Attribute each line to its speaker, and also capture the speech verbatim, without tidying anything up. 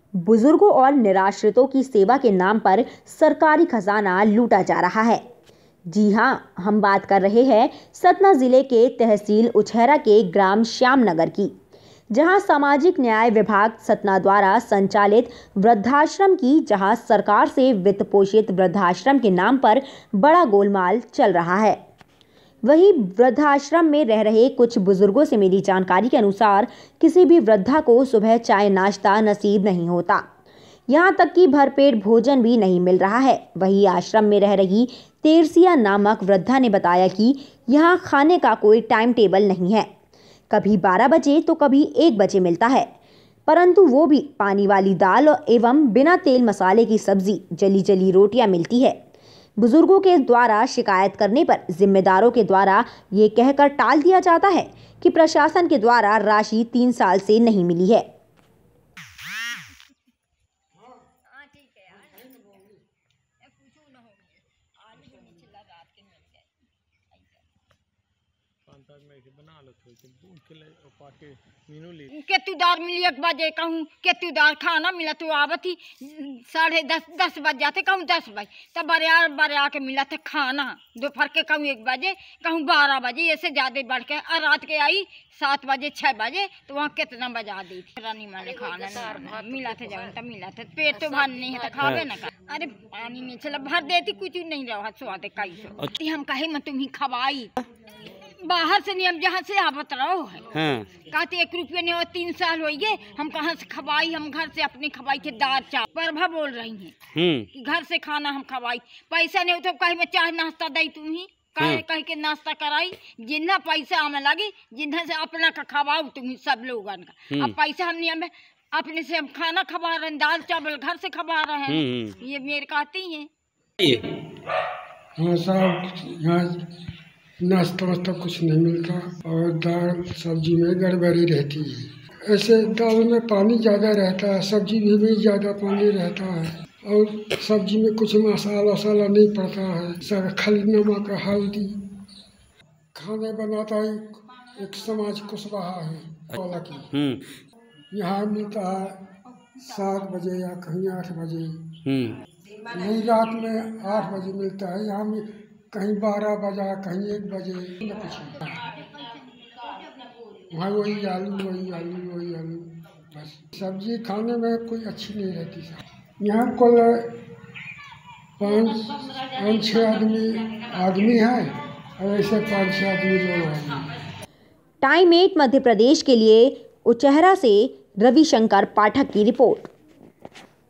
Speaker 1: बुजुर्गों और निराश्रितों की सेवा के नाम पर सरकारी खजाना लूटा जा रहा है। जी हां, हम बात कर रहे हैं सतना जिले के तहसील उछेरा के ग्राम श्यामनगर की, जहां सामाजिक न्याय विभाग सतना द्वारा संचालित वृद्धाश्रम की जहां सरकार से वित्त पोषित वृद्धाश्रम के नाम पर बड़ा गोलमाल चल रहा है। वहीं वृद्धाश्रम में रह रहे कुछ बुजुर्गों से मिली जानकारी के अनुसार किसी भी वृद्धा को सुबह चाय नाश्ता नसीब नहीं होता, यहाँ तक कि भरपेट भोजन भी नहीं मिल रहा है। वहीं आश्रम में रह रही तेरसिया नामक वृद्धा ने बताया कि यहाँ खाने का कोई टाइम टेबल नहीं है, कभी बारह बजे तो कभी एक बजे मिलता है, परंतु वो भी पानी वाली दाल एवं बिना तेल मसाले की सब्जी, जली जली रोटियां मिलती है। बुजुर्गों के द्वारा शिकायत करने पर जिम्मेदारों के द्वारा ये कहकर टाल दिया जाता है कि प्रशासन के द्वारा राशि तीन साल से नहीं मिली है।
Speaker 2: केतुदार मिली एक बजे कहूँ केतुदार खाना मिला तो आवती साढ़े दस दस बज जाते कहूँ दस बजे तब बरिया बरिया के मिला था खाना दोपहर के कहूँ एक बजे कहूँ बारह बजे ऐसे ज़्यादा बढ़ के और रात के आई सात बजे छः बजे तो वहाँ कितना बजा दी थी रानी मैंने खाना नहीं मिला था जब तब मिला था पेट तो भर नहीं है तो खावे ना कर अरे पानी नहीं चला भर देती कुछ नहीं रहा स्वाद कैसे हम कहे मैं तुम्हें खवाई बाहर से नहीं हम जहाँ से आवत रहो है हाँ। कहते एक रुपये नहीं हो तीन साल हो गए हम कहाँ से खवाई हम घर से अपनी खवाई थे दाल चावल प्रभा बोल रही हैं कि घर से खाना हम खवाई पैसा नहीं हो तो कहे मैं चाय नाश्ता दई तुम ही कहे हाँ। कह के नाश्ता कराई जितना पैसा हमें लगे जिन्हें से अपना का खवाओ तुम सब लोगन का अब पैसा हम नहीं हमें अपने से हम खाना खवा रहे हैं दाल चावल घर से खवा रहे हैं ये मेरे कहती है
Speaker 3: नाश्ता वास्ता कुछ नहीं मिलता और दाल सब्जी में गड़बड़ी रहती है। ऐसे दाल में पानी ज़्यादा रहता है, सब्जी में भी ज़्यादा पानी रहता है और सब्जी में कुछ मसाला वसाला नहीं पड़ता है, सब खाली नमक हल्दी। खाने बनाता है एक समाज कुशवाहा है हालांकि यहाँ मिलता है सात बजे या कहीं आठ बजे, नहीं रात में आठ बजे मिलता है, यहाँ में कहीं बारह बजा कहीं एक बजे वहाँ वही आलू वही आलू वही आलू बस। सब्जी खाने में कोई अच्छी नहीं रहती सर। यहाँ कुल पाँच पाँच छः आदमी आदमी है और ऐसे पाँच छः आदमी लोग हैं।
Speaker 1: टाइम एट मध्य प्रदेश के लिए उचेहरा से रविशंकर पाठक की रिपोर्ट।